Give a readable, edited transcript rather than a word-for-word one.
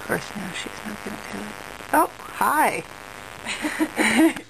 course, now she's not going to do it. Oh, hi.